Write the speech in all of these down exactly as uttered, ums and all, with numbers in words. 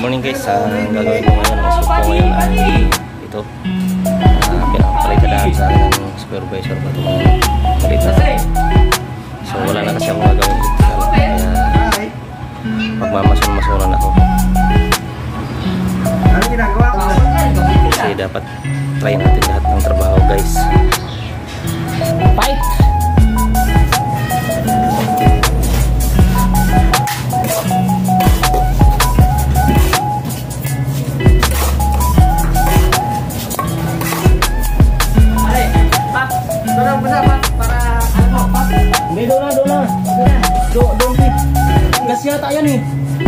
morning guys, ang gagawin ko ngayon, ang suko ngayon ay ito. Uh, pinapalitadaan sa akin ng supervisor pa itong malita. So wala na kasi akong gagawin dito. Kaya magmamason-masonan ako. Kasi dapat try natin lahat ng trabaho guys. Fight! Hindi, doon na, doon na. Doon, doon, doon. Gas yata yan eh.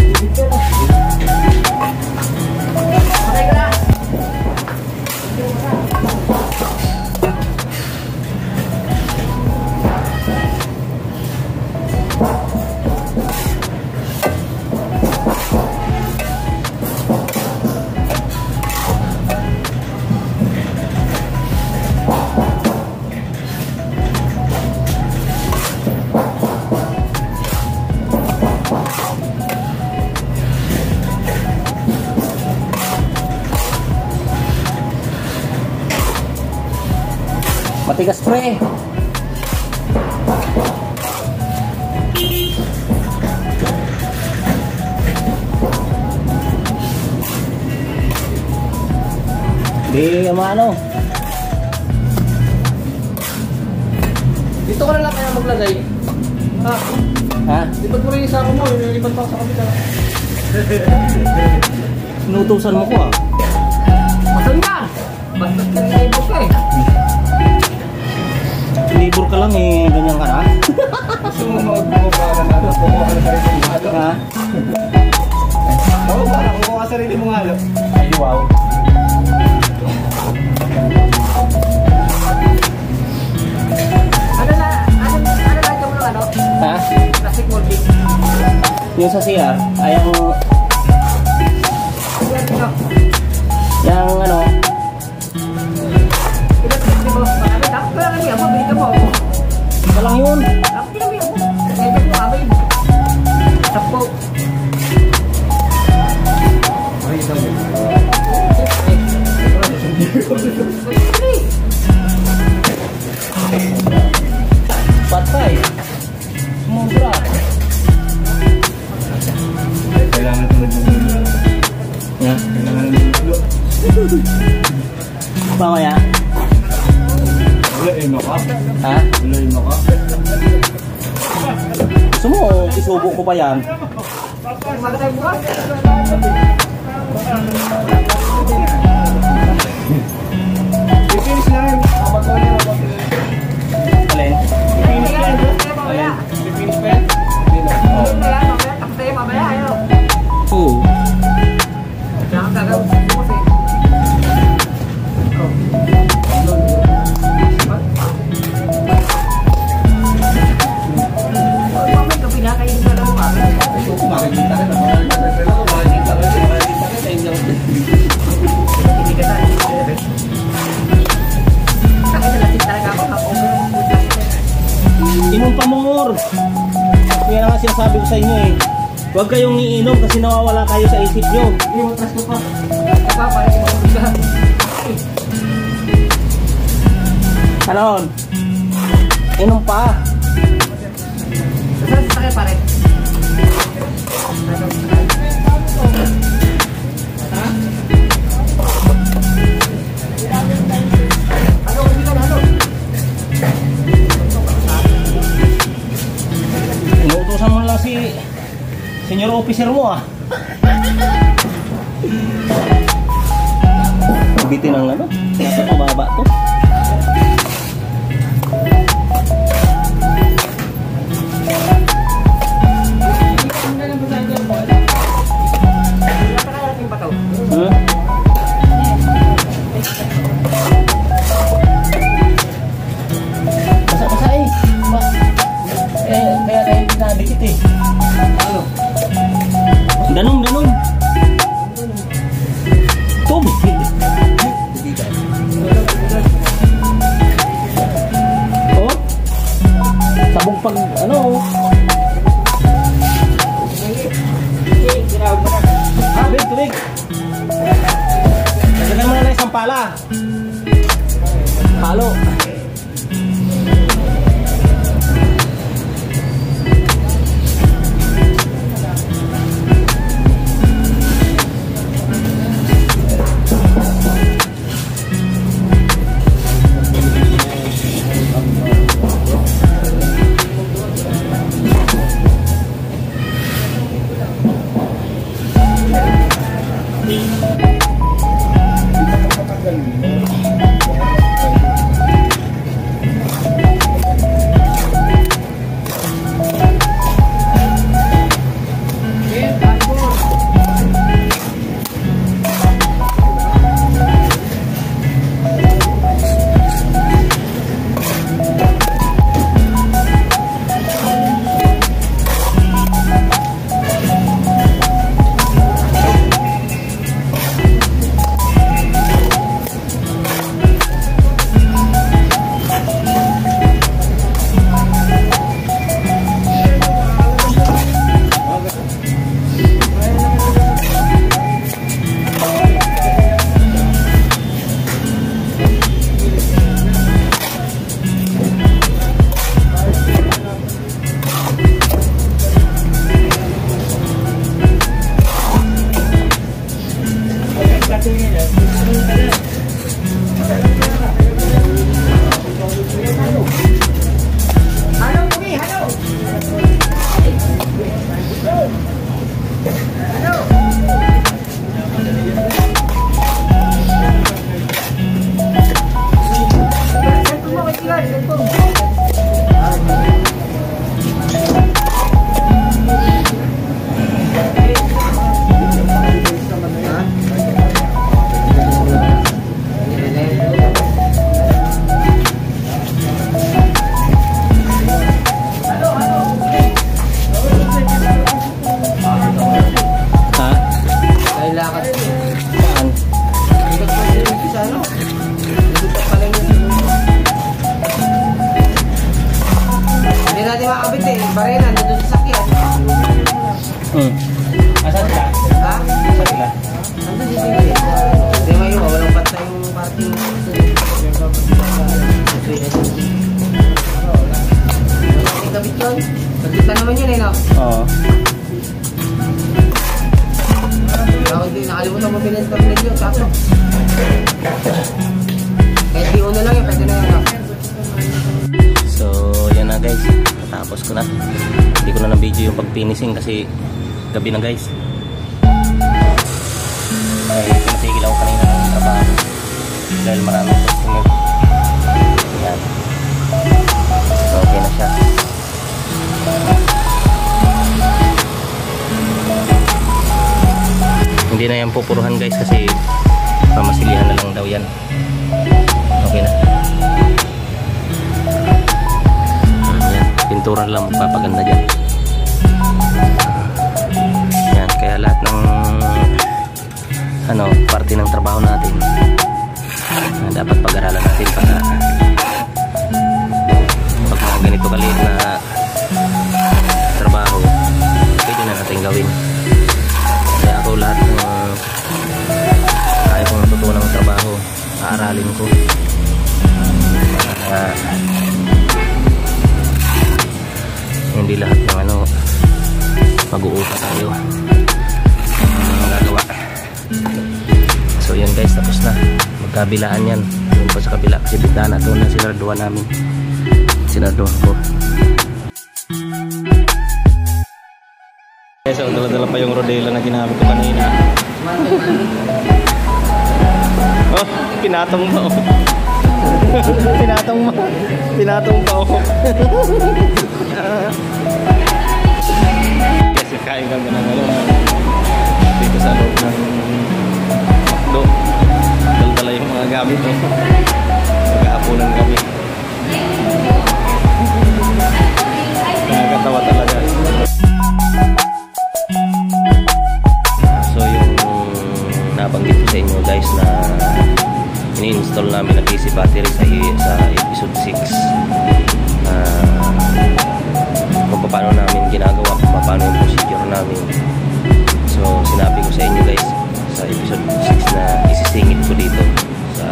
Patay ka na. Matigas pre. Di ano. Dito ka na lang kaya maglagay. Ha? Ha? Lipat mo rin yung sako mo, nilipat pa sa kapita. Inutusan mo ko ah. Masan yan? Basta nag-ibos ka eh. Libur ka lang eh, ganyan ka na. Gusto mo mag-buka ka na natin, kumuha ka na sarili mong halo. Ha? Oo ba, kumuha ka sarili mong halo. Ay wow. Ano na, ano, ano na ka mo ng ano? Ha? Plastic molding. Yung sa C R, ay ang... Yan, ito. Yung ano... Pinag-click mo, marami. Tapos ko lang niya, mabili ka mo. Ito lang yun. Tapos kinami ako. Kaya mo, amay. Tapo. Ay, ito mo. Patay. Sumubra. Kailangan ito nagbubulo. Ya. Kailangan nagbubulo. Mamaya. Wala eh, maka. Ha? Wala eh, maka. Gusto mo, isubo ko pa yan. Magatay mo ka? Ipinis na rin. Kapag ko niya, kapag Alin? ipinis pa yan. Ipinis pa yan? Oo. Tapos tayo mamaya, ayaw. Oo. Kaya ang gagawin mo kasi. Mamay ka pinakain ka lang mo. Ito ko makikita ka na. Makikita ka na. Makikita ka sa inyong. Hindi ka na. Sakit na lasin talaga ako. Mag-over ang food lang. Inom pa more. Kaya na nga sinasabi ko sa inyo eh. Huwag kayong iinom kasi nawawala kayo sa isip nyo. Iwatas ko pa. Pa, parang iwatas ka. Anon? Inom pa. Saan sa sakit pare? Ha? Ano kung hindi ka na ano? Inuutosan mo lang si senior officer mo ah. Bitin ang ano? Nasa pababa to. Hmm? Basa-basa eh. Ma- eh, kaya kaya pinadikit eh. Ano? Danong, danong. Tubig. pala. Halo. Barena, nandun sa sakyan. Hmm. Asan ka? Ha? Asan ka? Nandun dito eh. Hindi ngayon, walang pantay yung parking. Walang kabit yun. Pagkita naman yun eh, no? Oo. Nakalimutan mo bilhin pa bilhin yun, sakto. Kahit di una lang yun, pwede na yun, no? So, yan na guys. Tapos ko na. Hindi ko na na-video yung pag-finishing kasi gabi na guys. Ay, pinatigil ako kanina ng trabaho dahil maraming customer. Yan. So, okay na siya. Hindi na yan pupuruhan guys kasi pamasilihan na lang daw yan. Okay na. Pintura lang magpapaganda dyan. Yan, kaya lahat ng ano, parte ng trabaho natin uh, dapat pag-aralan natin para pag mga ganito kaliit na trabaho pwede na natin gawin. Kaya ako lahat ng uh, kaya kong natutunan ng trabaho aaralin ko para uh, hindi lahat ng ano mag-uupa tayo ang gagawa. So yun guys, tapos na magkabilaan yan yun pa sa kabila kasi bigdana doon na sinarduan namin sinarduan ko. Okay, so dala-dala pa yung rodela na ginamit ko kanina. Oh, pinatong mo. pinatong mo. Pinatong pa ako. Kasi kain kami ng ano dito sa loob ng McDo. Dala-dala yung mga gamit mo. Maghahaponan kami. Nakakatawa talaga. So yung nabanggit ko sa inyo guys na ini-install namin na D C battery sa, sa episode six. Uh, kung paano namin ginagawa, kung paano yung procedure namin. So sinabi ko sa inyo guys sa episode six na isisingit ko dito sa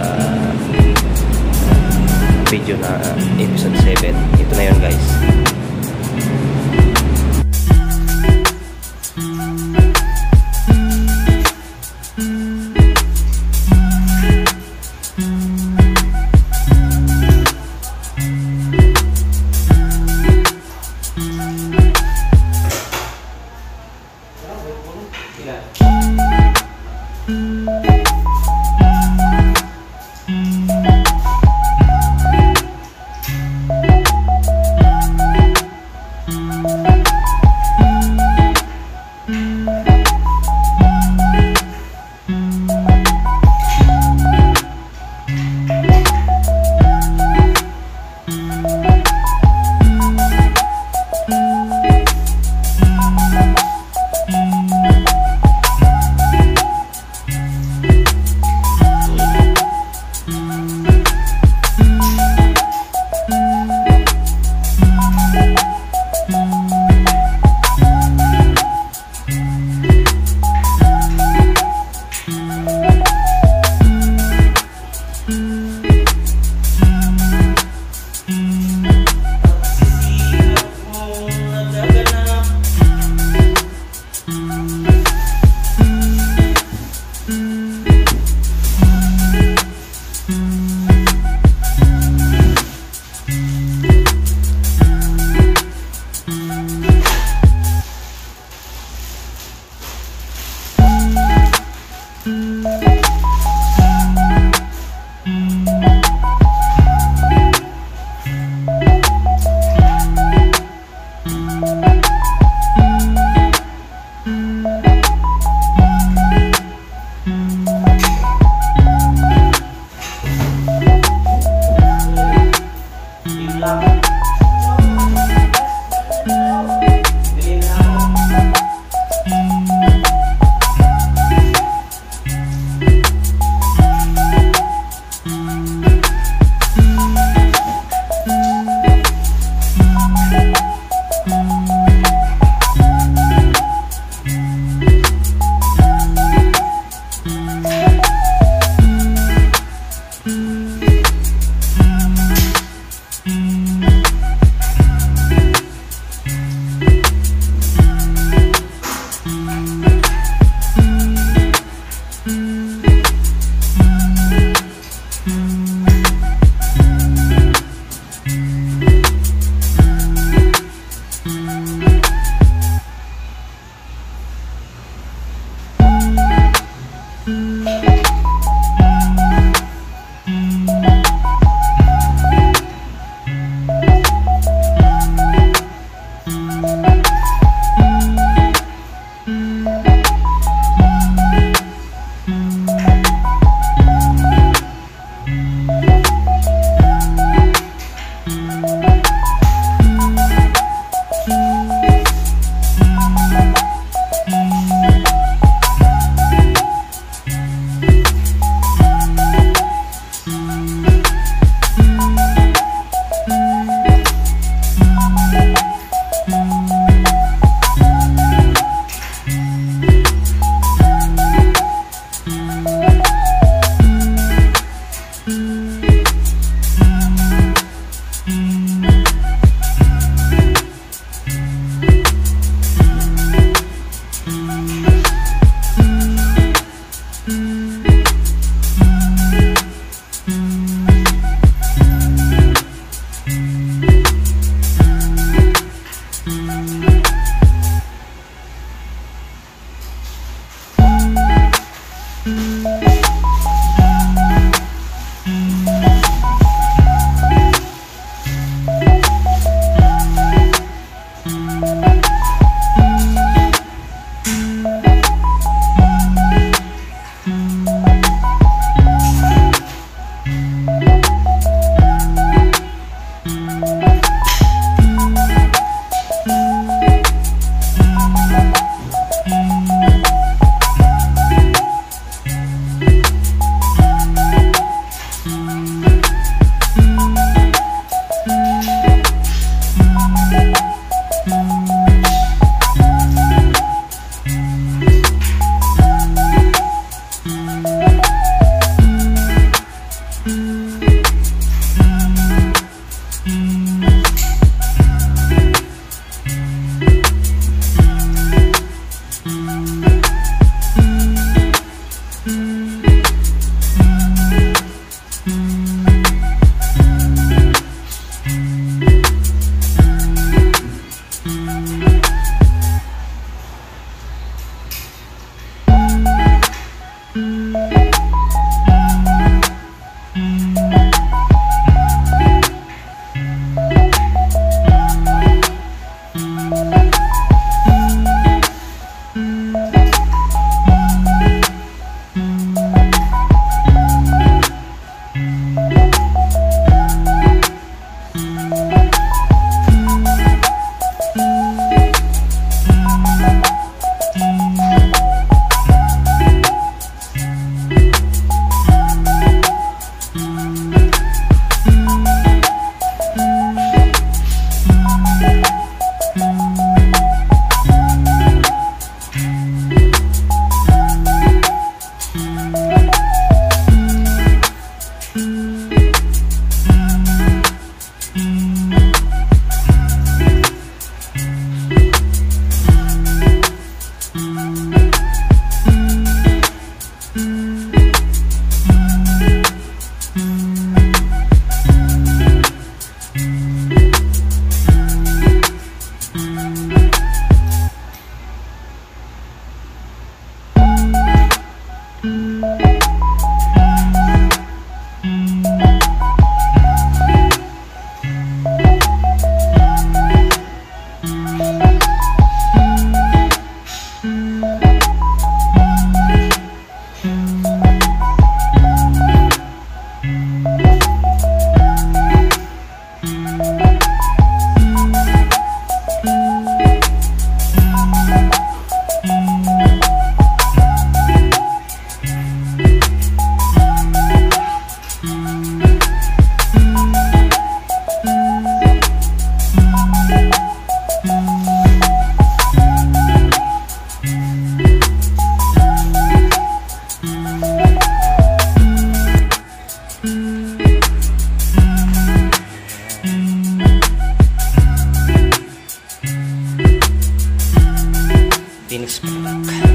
Phoenix Park.